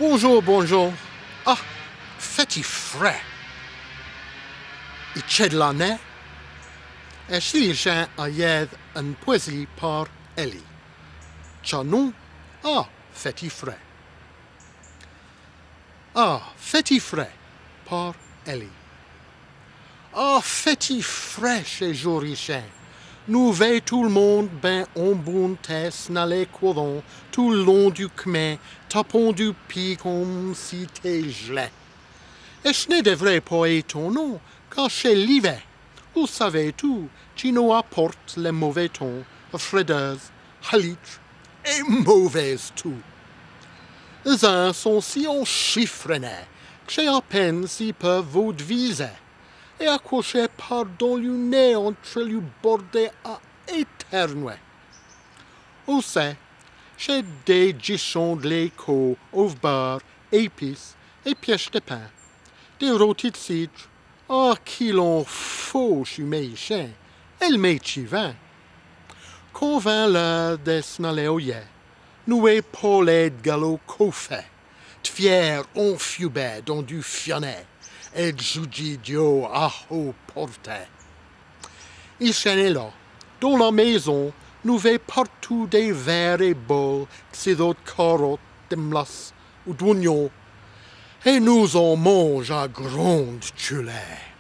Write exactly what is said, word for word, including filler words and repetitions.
Bonjour, bonjour. Ah, fait-il frais? Il y a de la neige? Et si j'ai ailleurs une poésie par Ellie? Tchanou? Ah, fait-il frais? Ah, fait-il frais par Ellie? Ah, fait-il frais chez Jorichin? Nous veillons tout le monde ben en bon test dans les courants, tout le long du chemin, tapons du pied comme si t'es gelé. Et ce n'est de vrai pas étonnant, car chez l'hiver, vous savez tout, qui nous apporte les mauvais tons, fraideurs, halitres et mauvaises tout. Les uns sont si enchiffrés que j'ai à peine s'ils peuvent vous diviser, et accrochés par-dans le nez entre le bordé à éternuer. Aussi, j'ai des gichons de l'écho, au beurre, épices et pièces de pain, des rôtis de cidre, ah, qu'il en faut chez mes chiens, et le métier vin. Quand vint l'heure de s'en aller au lait, nous épaulés de galop coffé, de fiers enfubés dans du fionnet, et de judidio à haut porté. Il chaînait là, dans la maison, nous veillons partout des verres et bols, de d'autres carottes, de mlas ou d'oignons, et nous en mange à grande culée.